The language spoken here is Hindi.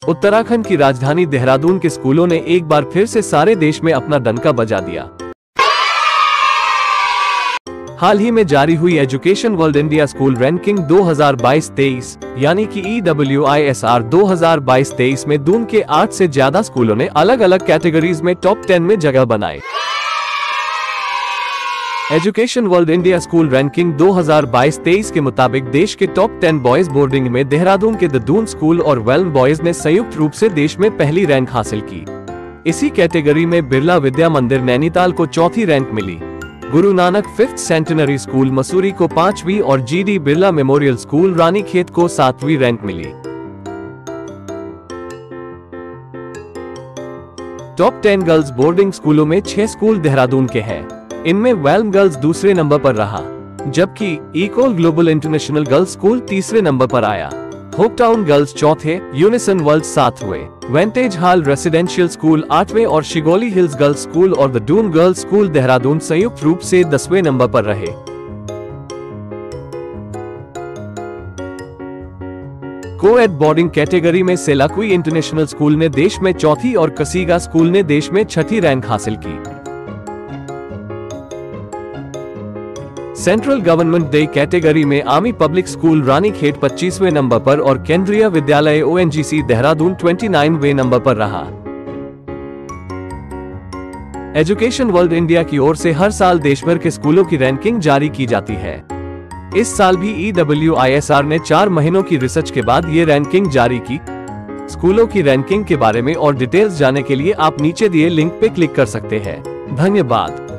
उत्तराखंड की राजधानी देहरादून के स्कूलों ने एक बार फिर से सारे देश में अपना डंका बजा दिया। हाल ही में जारी हुई education world India school ranking 2022-23 यानी कि EWISR 2022-23 में दून के 8 से ज्यादा स्कूलों ने अलग अलग कैटेगरीज में टॉप 10 में जगह बनाई। Education world India school ranking 2022-23 के मुताबिक देश के टॉप 10 बॉयज बोर्डिंग में देहरादून के द दून स्कूल और वेल्म बॉयज ने संयुक्त रूप से देश में पहली रैंक हासिल की। इसी कैटेगरी में बिरला विद्या मंदिर नैनीताल को चौथी रैंक मिली। Guru Nanak 5th centenary school Mussoorie को 5वीं और GD Birla memorial school Ranikhet को 7वीं रैंक मिली। टॉप 10 गर्ल्स बोर्डिंग स्कूलों में 6 स्कूल देहरादून के हैं। इनमें वेल्म गर्ल्स दूसरे नंबर पर रहा, जबकि Ecole Globale international girls school तीसरे नंबर पर आया। होपटाउन गर्ल्स चौथे, यूनिसन वर्ल्ड 7वें, वेंटेज हॉल रेसिडेंशियल स्कूल 8वें और शिगोली हिल्स गर्ल्स स्कूल और the Doon girls school Dehradun संयुक्त रूप से 10वें नंबर पर रहे। को-एड बोर्डिंग कैटेगरी में सेलाकुई इंटरनेशनल स्कूल ने देश में चौथी और कसीगा स्कूल ने देश में छठी रैंक हासिल की। सेंट्रल गवर्नमेंट डे कैटेगरी में आर्मी पब्लिक स्कूल रानीखेत 25वें नंबर पर और केंद्रीय विद्यालय ONGC देहरादून 29वें नंबर पर रहा। एजुकेशन वर्ल्ड इंडिया की ओर से हर साल देश भर के स्कूलों की रैंकिंग जारी की जाती है। इस साल भी EWISR ने 4 महीनों की रिसर्च के बाद ये रैंकिंग जारी की। स्कूलों की रैंकिंग के बारे में और डिटेल्स जानने के लिए आप नीचे दिए लिंक पे क्लिक कर सकते हैं। धन्यवाद।